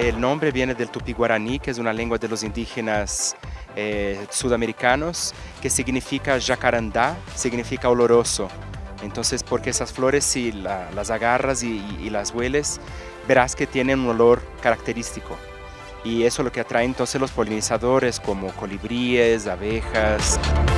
El nombre viene del tupí guaraní, que es una lengua de los indígenas sudamericanos, que significa jacarandá, significa oloroso. Entonces, porque esas flores, si las agarras y las hueles, verás que tienen un olor característico. Y eso es lo que atrae entonces los polinizadores, como colibríes, abejas.